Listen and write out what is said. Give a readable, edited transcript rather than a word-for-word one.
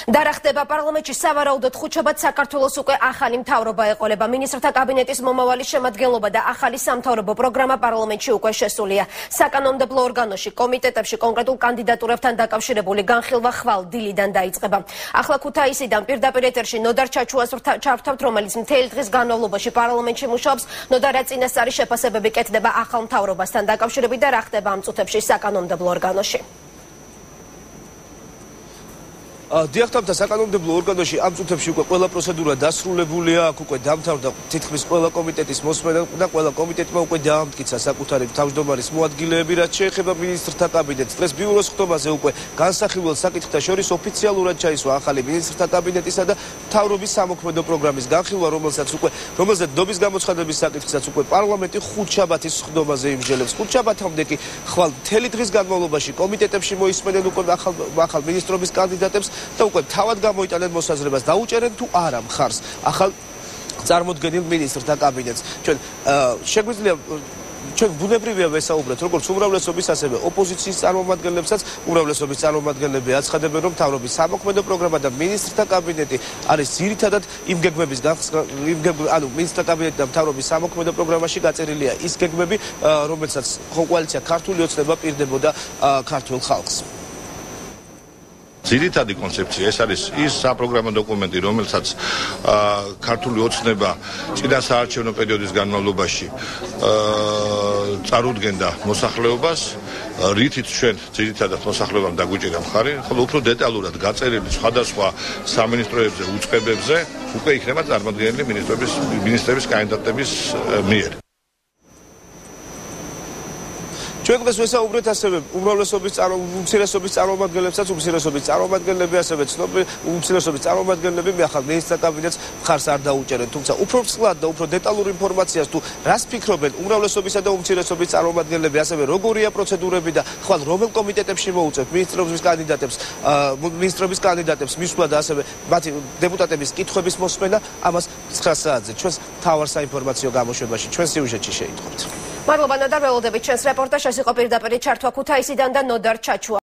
დარახდება პარლამენტში სავარაუდოდ ხუთშაბათს საქართველოს უკვე ახალი მთავრობა ეყოლება. მინისტრთა კაბინეტის მომავალი შემადგენლობა და ახალი სამთავრობო პროგრამა პარლამენტში უკვე შესულია. საკანონმდებლო ორგანოში, კომიტეტებში კონკრეტულ კანდიდატურებთან დაკავშირებული განხილვა ხვალ დილიდან დაიწყება. ახლა ქუთაისიდან პირდაპირ ეთერში ნოდარ ჩაჩუას ჩავთავთ, რომელიც მთელი დღის განმავლობაში პარლამენტში მუშაობს. ნოდარ, რა წინასწარი შეფასებები კეთდება ახალ მთავრობასთან დაკავშირებით და რა ხდება ამ წუთებში საკანონმდებლო ორგანოში? დიახტამთა საკანონმდებლო ორგანოში ამ წუთებში უკვე ყველა პროცედურა დასრულებულია, აქ უკვე დამთავრდა თითქმის ყველა კომიტეტის მოსმენა და ყველა კომიტეტმა უკვე დაამტკიცა საკუთარი თავმჯდომარის მოადგილეები, რაც შეეხება მინისტრთა კაბინეტს. დღეს ბიუროს ხტომაზე უკვე განსახილველ საკითხთა შორის ოფიციალურად ჩაისვა ახალი მინისტრთა კაბინეტისა და მთავრობის სამოქმედო პროგრამის განხილვა, რომელზეც დობის გამოცხადების საკითხსაც უკვე პარლამენტი ხუთშაბათის ხტომაზე იმსჯელებს. ხუთშაბათამდე კი ხვალ მთელი დღის განმავლობაში კომიტეტებში მოისმენენ უკვე ახალ მინისტრობის კანდიდატებს და უკვე თავად გამოიტანენ მოსაზრებას დაუჭერენ თუ არა მხარს ახალ წარმოდგენილ მინისტრთა კაბინეტს. ჩვენ ბუნებრივია ვესაუბრეთ როგორც უმრავლესობის, ასევე ოპოზიციის წარმომადგენლებსაც. უმრავლესობის წარმომადგენლები აცხადებენ, რომ მთავრობის სამოქმედო პროგრამა და მინისტრთა კაბინეტი არის ძირითადად იმ გეგმების მინისტრთა კაბინეტი და მთავრობის სამოქმედო პროგრამაში გაწერილია ის გეგმები, რომელსაც კოალიცია ქართული ოცნება პირდებოდა ქართულ ხალხს. ძირითადი კონცეფცია ეს არის ის საპროგრამო დოკუმენტი, რომელსაც ქართული ოცნება წინა საარჩევნო პერიოდის განმავლობაში წარუდგენდა მოსახლეობას, რითიც ჩვენ ძირითადად მოსახლეობამ დაგვიჭირა მხარი, ხოლო უფრო დეტალურად გაწერილი სხვადასხვა სამინისტროებზე, უწყებებზე უკვე იქნება წარმოდგენილი მინისტრების კანდიდატების მიერ. ჩვენ დღეს ვესაუბრეთ ასევე უმცირესობის წარმომადგენლებსაც, უმცირესობის წარმომადგენლები ასევე ცნობილი უმცირესობის წარმომადგენლები ახალ მინისტრთა კაბინეტს მხარს არ დაუჭერენ, თუმცა უფრო მსხლად და უფრო დეტალურ ინფორმაციას თუ რას ფიქრობენ უმრავლესობისა და უმცირესობის წარმომადგენლები, ასევე როგორია პროცედურები და ხვალ რომელ კომიტეტებში მოუწევთ მინისტრობის კანდიდატებს მისვლა და ასევე მათი დეპუტატების კითხვების მოსმენა, ამას 9 საათზე ჩვენს მთავარ საინფორმაციო გამოშვებაში ჩვენ სიუჟეტში შეიტყობთ. მადლობა ნოდარ, ველოდებით ჩვენს რეპორტაჟს. ეს იყო პირდაპირ ჩართვა ქუთაისიდან და ნოდარ ჩაჩუა.